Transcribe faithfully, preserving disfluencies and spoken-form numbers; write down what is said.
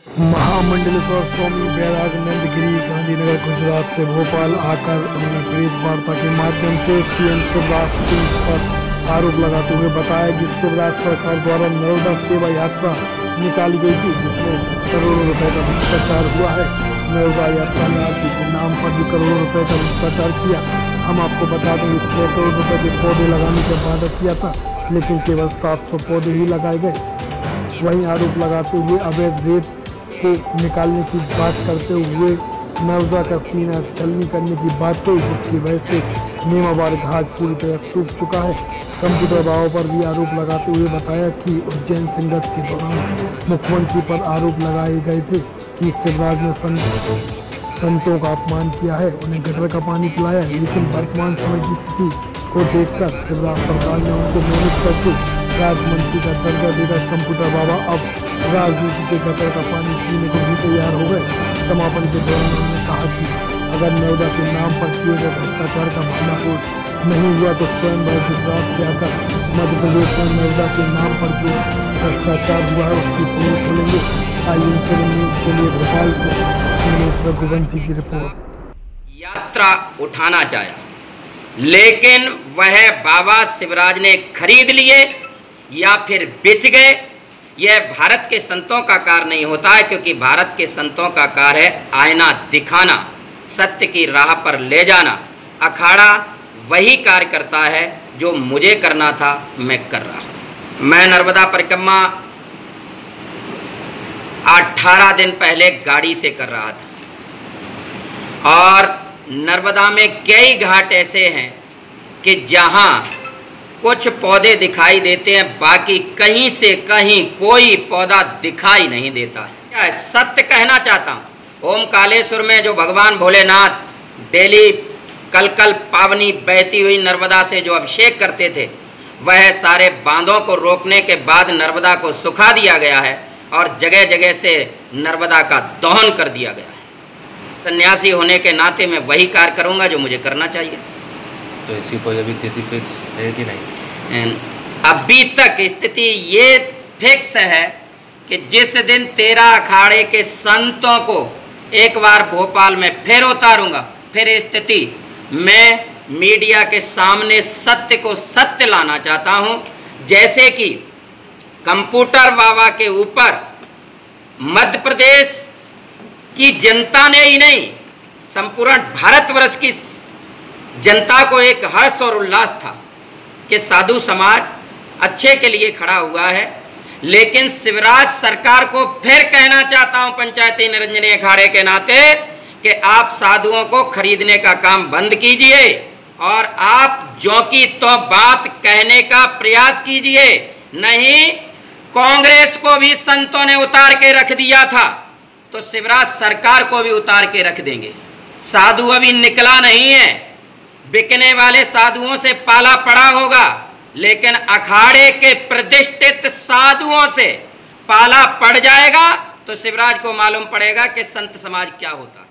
महामंडलेश्वर स्वामी बैरागनंद गिरी गांधीनगर गुजरात से भोपाल आकर उन्होंने प्रेस वार्ता के माध्यम से सीएम शिवराज सिंह पर आरोप लगाते हुए बताया कि शिवराज सरकार द्वारा नर्मदा सेवा यात्रा निकाली गई थी, जिसमें करोड़ों रुपए का भ्रष्टाचार हुआ है। नर्मदा यात्रा में आरती के नाम पर भी करोड़ों रुपए का भ्रष्टाचार किया। हम आपको बता दें कि छह करोड़ रुपए के पौधे लगाने का वादा किया था, लेकिन केवल सात सौ पौधे ही लगाए गए। वहीं आरोप लगाते हुए अवैध रेत को निकालने की बात करते हुए नर्मदा का सीना छलनी करने की बात कही, जिसकी वजह से नेमाबाद घाट पूरी तरह सूख चुका है। कंप्यूटर बाबा पर भी आरोप लगाते हुए बताया कि उज्जैन संघर्ष के दौरान मुख्यमंत्री पर आरोप लगाए गए थे कि शिवराज ने संत संतों का अपमान किया है, उन्हें गटर का पानी पिलाया, लेकिन वर्तमान समय की स्थिति को देखकर शिवराज सरकार ने उनको नियमित करके राजमंत्री का दर्जा देकर कंप्यूटर बाबा अब राजनीति के गटर का पानी पीने को भी तैयार हो गए। समापन के दौरान उन्होंने कहा कि अगर नर्मदा के नाम पर किए गए भ्रष्टाचार का भंडाफोड़ नहीं हुआ तो स्वयं वह गुजरात से आकर मध्य प्रदेश में नर्मदा के नाम पर जो भ्रष्टाचार हुआ है उसकी पोल खोलेंगे। आई एन सेवन न्यूज के लिए भोपाल से रघुवंशी की रिपोर्ट। यात्रा उठाना चाहा, लेकिन वह बाबा शिवराज ने खरीद लिए या फिर बेच गए। यह भारत के संतों का कार्य नहीं होता है, क्योंकि भारत के संतों का कार्य है आईना दिखाना, सत्य की राह पर ले जाना। अखाड़ा वही कार्य करता है जो मुझे करना था, मैं कर रहा हूं। मैं नर्मदा परिक्रमा अठारह दिन पहले गाड़ी से कर रहा था, और नर्मदा में कई घाट ऐसे हैं कि जहां कुछ पौधे दिखाई देते हैं, बाकी कहीं से कहीं कोई पौधा दिखाई नहीं देता है। क्या सत्य कहना चाहता हूँ। ओम कालेश्वर में जो भगवान भोलेनाथ डेली कल कल पावनी बहती हुई नर्मदा से जो अभिषेक करते थे, वह सारे बांधों को रोकने के बाद नर्मदा को सुखा दिया गया है और जगह जगह से नर्मदा का दहन कर दिया गया है। सन्यासी होने के नाते मैं वही कार्य करूँगा जो मुझे करना चाहिए। तो इसकी कोई अभी तिथि फिक्स है कि नहीं? अभी तक स्थिति ये फिक्स है कि जिस दिन तेरह अखाड़े के संतों को एक बार भोपाल में फिर उतारूंगा, फिर स्थिति मैं मीडिया के सामने सत्य को सत्य लाना चाहता हूं। जैसे कि कंप्यूटर बाबा के ऊपर मध्य प्रदेश की जनता ने ही नहीं, संपूर्ण भारतवर्ष की जनता को एक हर्ष और उल्लास था कि साधु समाज अच्छे के लिए खड़ा हुआ है। लेकिन शिवराज सरकार को फिर कहना चाहता हूं पंचायती निरंजनी अखाड़े के नाते कि आप साधुओं को खरीदने का काम बंद कीजिए और आप जो की तो बात कहने का प्रयास कीजिए। नहीं, कांग्रेस को भी संतों ने उतार के रख दिया था, तो शिवराज सरकार को भी उतार के रख देंगे। साधु अभी निकला नहीं है, बिकने वाले साधुओं से पाला पड़ा होगा, लेकिन अखाड़े के प्रतिष्ठित साधुओं से पाला पड़ जाएगा तो शिवराज को मालूम पड़ेगा कि संत समाज क्या होता है।